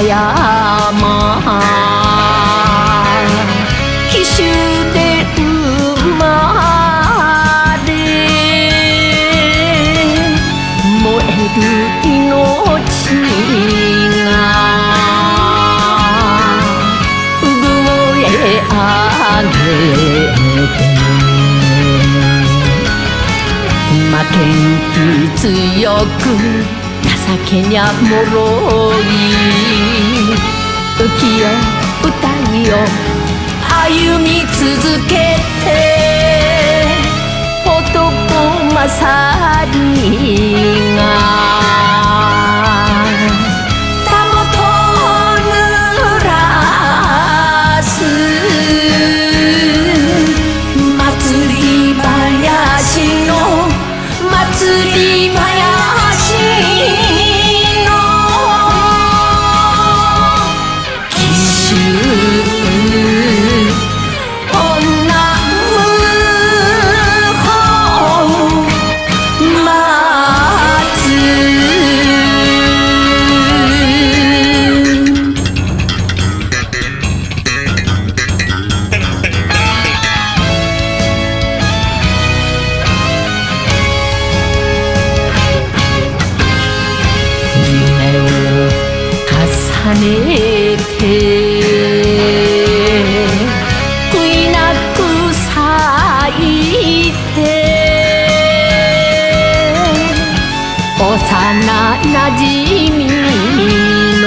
山紀州で生まれ燃える命が産声上げて負けん気強く情けにゃもろい浮世歌いを歩み続けて男勝りがたもとを濡らす祭り林の祭り林重ねて悔いなく咲いて幼なじみの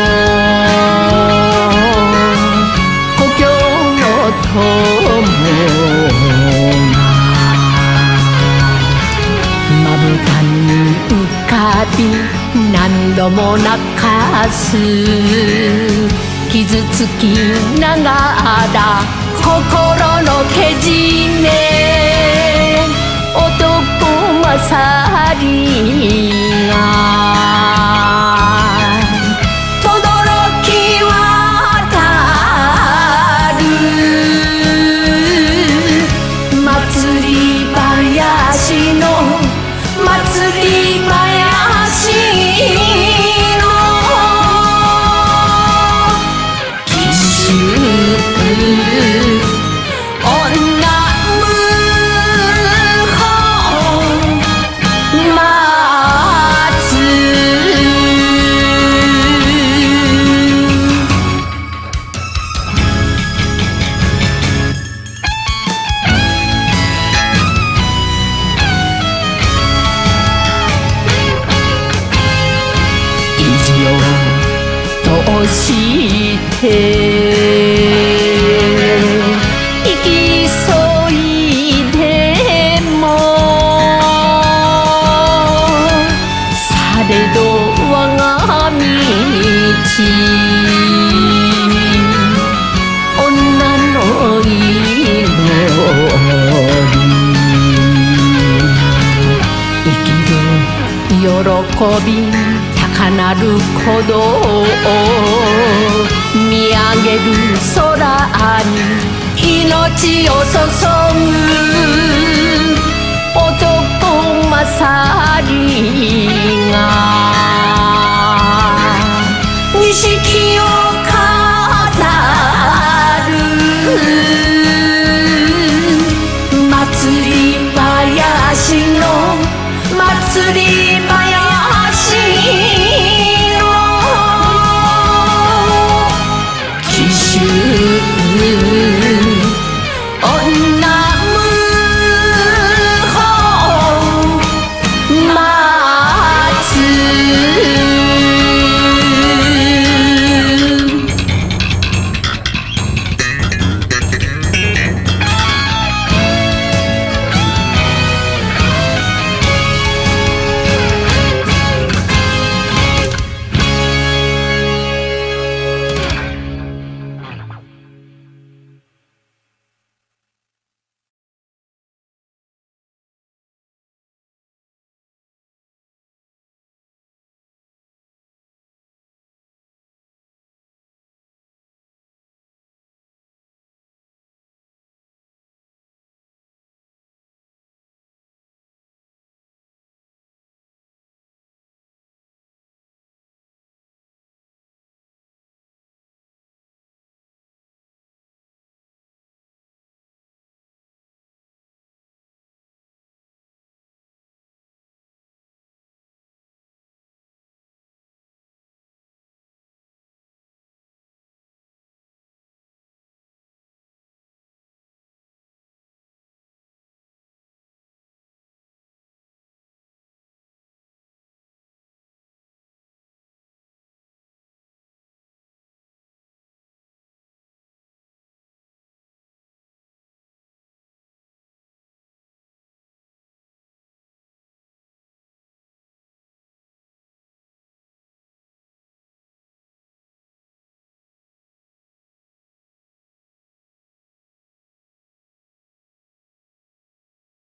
故郷の友がまぶたに浮かび何度も泣かす傷つきながら心のけじめ男勝りが轟き渡る祭り林の祭り林として生き急いでもされど我が道女の祈り生きる喜び高鳴る鼓動を見上げる空に命を注ぐ男勝りが錦を飾る祭り林の祭り林